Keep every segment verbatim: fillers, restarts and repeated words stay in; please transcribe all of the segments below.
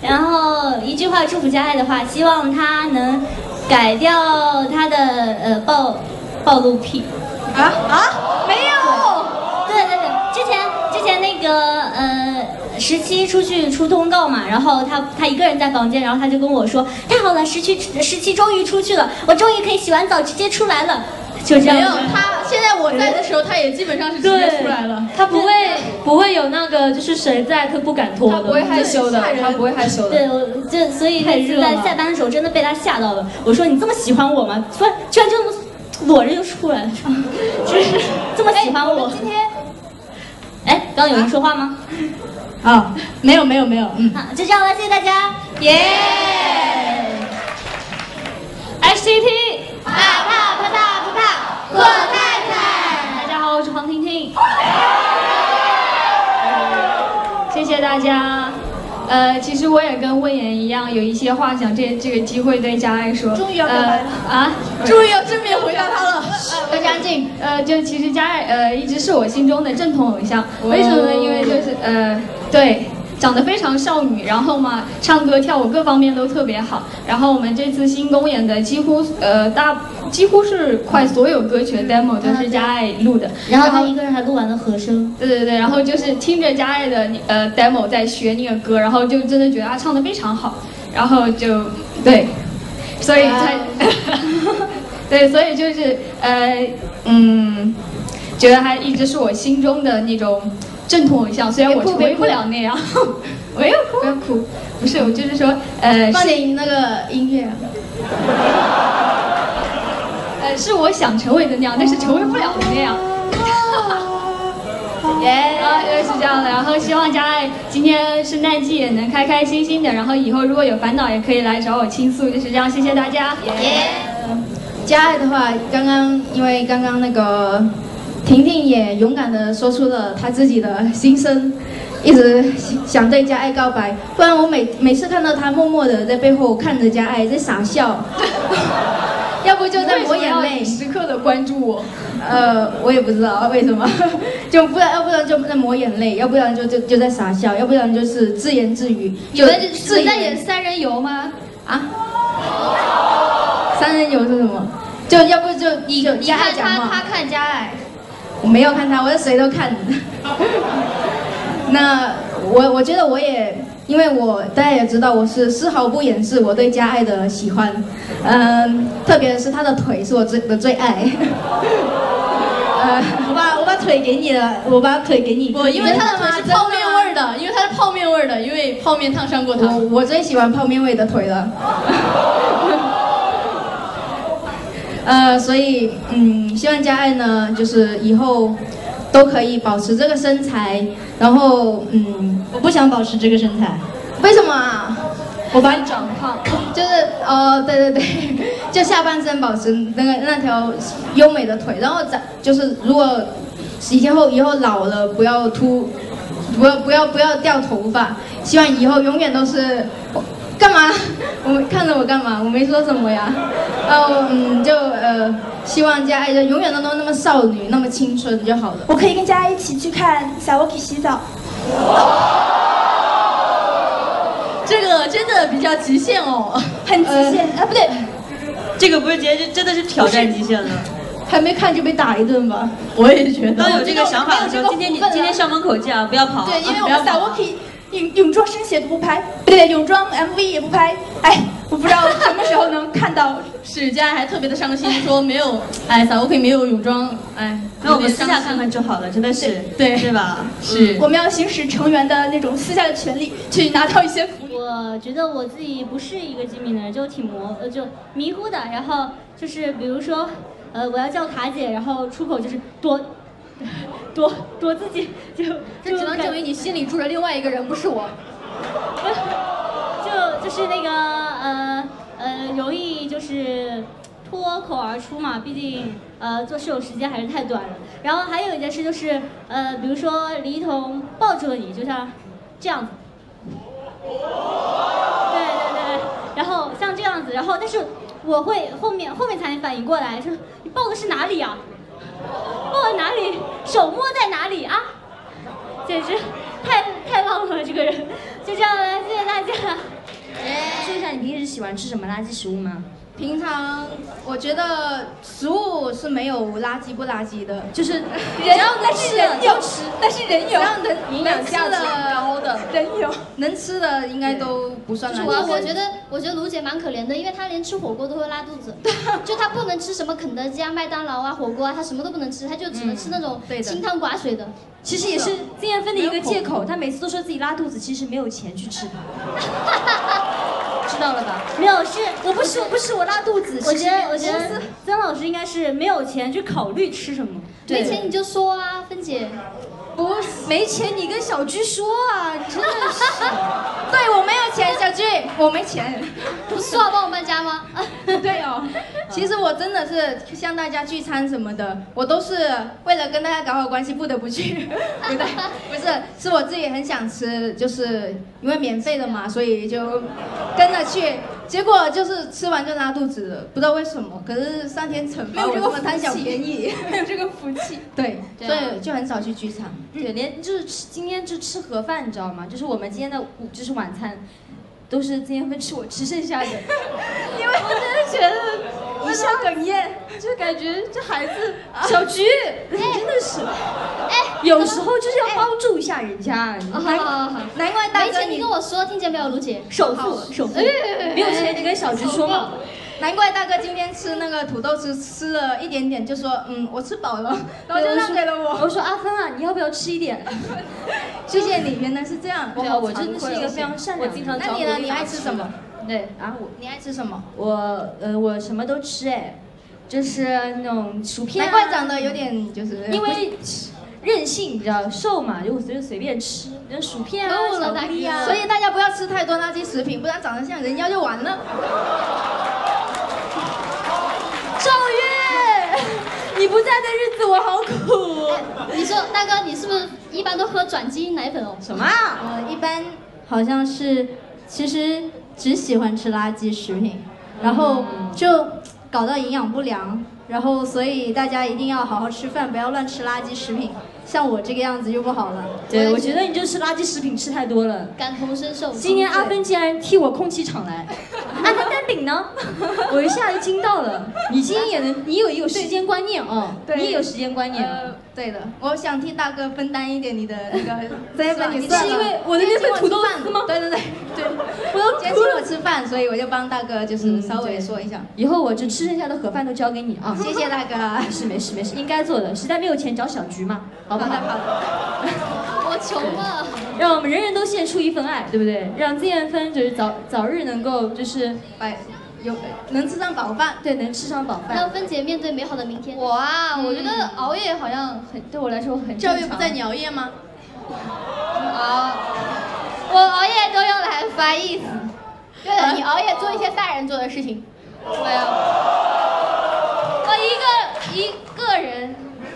然后一句话祝福佳爱的话，希望他能改掉他的呃暴暴露癖。 啊啊，没有。 对对对，之前之前那个呃。十七出去出通告嘛，然后他他一个人在房间，然后他就跟我说：“太好了，十七十七终于出去了，我终于可以洗完澡直接出来了。”就这样。 没有，他现在我在的时候，他也基本上是直接出来了。 他不会不会有那个就是谁在他不敢脱的， 他不会害羞的，他不会害羞的。 对，我就所以那次在下班的时候真的被他吓到了。我说：“你这么喜欢我吗？”突然居然就那么裸着就出来了，就是这么喜欢我。 今天， 哎，刚刚有人说话吗？ 啊、哦，没有没有没有，嗯， 好，就这样了，谢谢大家，耶 ！H C T， 怕怕怕怕怕怕，过太太， 大家好，我是黄婷婷，谢谢大家。呃，其实我也跟魏妍一样，有一些话想借这个机会对佳爱说。 终于要表白了、 呃、啊！ 终于要正面回答他了。 大家安静。呃，就其实佳爱呃一直是我心中的正统偶像。为什么呢？因为就是呃对。长得非常少女，然后嘛，唱歌跳舞各方面都特别好。然后我们这次新公演的几乎呃大几乎是快所有歌曲的 demo 都是佳爱录的。 然后他一个人还录完了和声。 对对对，然后就是听着佳爱的呃 demo 在学那个歌，然后就真的觉得她唱得非常好，然后就对，所以才对，所以就是呃嗯，觉得她一直是我心中的那种。正统偶像，虽然我成为不了那样，没有哭，不要哭，不是，我就是说，呃， 放点那个音乐啊， 呃，是我想成为的那样，但是成为不了的那样。耶，啊，是这样的，然后希望佳爱今天圣诞季也能开开心心的，然后以后如果有烦恼也可以来找我倾诉，就是这样，谢谢大家。 耶， 佳爱的话，刚刚因为刚刚那个。婷婷也勇敢地说出了她自己的心声，一直想对佳爱告白，不然我每每次看到她默默地在背后看着佳爱在傻笑，要不就在抹眼泪， 时刻的关注我。 呃，我也不知道为什么，就不然要不然就在抹眼泪，要不然就就就在傻笑，要不然就是自言自语。 有的是在演三人游吗？ 啊？三人游是什么？就要不就你就你看他他看佳爱。 我没有看他，我是谁都看。那我我觉得我也，因为我大家也知道，我是丝毫不掩饰我对佳爱的喜欢，嗯，特别是她的腿是我最的最爱。呃，我把我把腿给你了，我把腿给你。 不，因为她的腿是泡面味的，因为它是泡面味的，因为泡面烫伤过她。 我我最喜欢泡面味的腿了。呃，所以，嗯，希望佳爱呢，就是以后都可以保持这个身材，然后，嗯， 我不想保持这个身材， 为什么啊？ 我把你长胖， 就是哦，对对对，就下半身保持那个那条优美的腿，然后长就是如果以后以后老了不要秃，不要不要不要掉头发，希望以后永远都是。干嘛？我看着我干嘛？我没说什么呀。呃，嗯，就呃，希望佳爱就永远都都那么少女，那么青春就好了。 我可以跟佳爱一起去看小 Woki 洗澡。 这个真的比较极限哦， 很极限、呃、啊，不对， 这个不是直接真的是挑战极限了。 还没看就被打一顿吧？ 我也觉得。 当有这个想法的时候，今天你今天校门口见啊，不要跑。 对，因为我们小 Woki。泳泳装生写都不拍，不对，泳装 M V 也不拍，哎，我不知道什么时候能看到。 是，佳爱还特别的伤心，说没有，哎，小 Woki 没有泳装，哎， 那我们私下看看就好了，真的是， 对， 是吧？ 是， 我们要行使成员的那种私下的权利，去拿到一些福利。 我觉得我自己不是一个机敏的人，就挺模，呃，就迷糊的。然后就是比如说，呃，我要叫卡姐，然后出口就是躲。躲躲自己，就这只能证明你心里住着另外一个人，不是我。 就就是那个呃呃，容易就是脱口而出嘛，毕竟呃做室友时间还是太短了。然后还有一件事就是呃，比如说李一桐抱住了你，就像这样子。对对对，然后像这样子，然后但是我会后面后面才反应过来，说你抱的是哪里呀、啊？抱在哪里？手摸在哪里啊？简直太太棒了，这个人。就这样了，谢谢大家。 喜欢吃什么垃圾食物吗？ 平常我觉得食物是没有垃圾不垃圾的，就是人只要能吃的人有就吃， 但是人有只要能营养价值高的， 人有。 能吃的应该都不算垃我圾。 我觉得我觉得卢姐蛮可怜的，因为她连吃火锅都会拉肚子，就她不能吃什么肯德基啊、麦当劳啊、火锅啊，她什么都不能吃，她就只能吃那种对的清汤寡水的。 其实也是金燕芬的一个借口，她每次都说自己拉肚子，其实没有钱去吃。知道了吧？ 没有，是我不吃，我不吃，我拉肚子。 我觉得我觉得曾老师应该是没有钱去考虑吃什么。 没钱你就说啊，芬姐。 不是没钱，你跟小居说啊！你真的是， 对我没有钱，小菊，我没钱。 不是说好帮我搬家吗？ 对哦，其实我真的是像大家聚餐什么的，我都是为了跟大家搞好关系不得不去。不对，不是，是我自己很想吃，就是因为免费的嘛，所以就跟着去。结果就是吃完就拉肚子了，不知道为什么。可是上天惩罚我这么贪小便宜， 没有这个福气。 对， 对啊所以就很少去聚餐。 对，连就是吃今天就吃盒饭，你知道吗？就是我们今天的午就是晚餐，都是金燕芬吃我吃剩下的，因为我真的觉得一下哽咽，就感觉这孩子小菊，真的是， 哎， 有时候就是要帮助一下人家。 好好好好， 难怪大哥没钱你跟我说，听见没有，卢姐？ 首付，首付， 没有钱你跟小菊说嘛。 难怪大哥今天吃那个土豆吃吃了一点点，就说嗯我吃饱了，然后就让给了我。 我说阿芬啊，你要不要吃一点？ 谢谢你，原来是这样。 哇，我真的是一个非常善良的人。 我经常那你呢？你爱吃什么？ 对啊，我你爱吃什么？ 我呃我什么都吃哎，就是那种薯片、啊。 难怪长得有点就是因为任性，你知道，瘦嘛，就随随便吃，那薯片啊、 可恶了巧克力啊。 所以大家不要吃太多垃圾食品，不然长得像人妖就完了。 赵月，你不在的日子我好苦。 你说大哥，你是不是一般都喝转基因奶粉哦？ 什么啊？ 我一般好像是，其实只喜欢吃垃圾食品，然后就搞到营养不良，然后所以大家一定要好好吃饭，不要乱吃垃圾食品。像我这个样子就不好了。 对，我觉得你就是垃圾食品吃太多了。 感同身受。 今天阿芬竟然替我空气场来，阿芬丹饼呢？我一下就惊到了。你今天也能，你有一个时间观念哦，你也有时间观念。 呃，对的，我想替大哥分担一点你的那个这一份， 你是因为我的那份土豆丝吗？ 对对对对，我要今天请我吃饭，所以我就帮大哥就是稍微说一下。 以后我就吃剩下的盒饭都交给你啊。 谢谢大哥。 没事没事没事，应该做的，实在没有钱找小菊嘛，好不好？ 好的好的。 我穷了。 让我们人人都献出一份爱，对不对？让金燕芬就是早早日能够就是哎，有能吃上饱饭， 对，能吃上饱饭。 让芬姐面对美好的明天。 我啊，我觉得熬夜好像很对我来说很正常。 教育不在你熬夜吗？ 啊，我熬夜都用来翻译。 对了，你熬夜做一些大人做的事情。 没有，我一个一个人。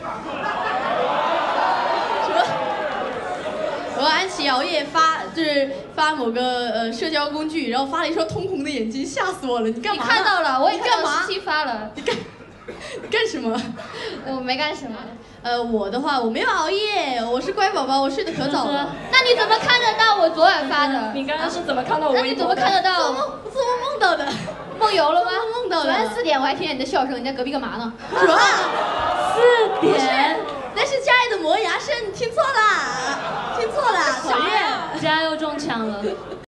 我安琪熬夜发就是发某个呃社交工具，然后发了一双通红的眼睛，吓死我了！你干你嘛？ 看到了，我也你干嘛看到十七发了。 你干你干什么？ 我没干什么。 呃，我的话我没有熬夜，我是乖宝宝，我睡得可早了。 那你怎么看得到我昨晚发的？ 你刚刚是怎么看到我？ 那你怎么看得到？ 做梦做梦梦到的， 梦游了吗？ 梦到的。 昨天四点我还听见你的笑声，你在隔壁干嘛呢？ 什么？ 四点？ 那是家里的磨牙声，你听错了，听错了，讨厌。 家又中枪了。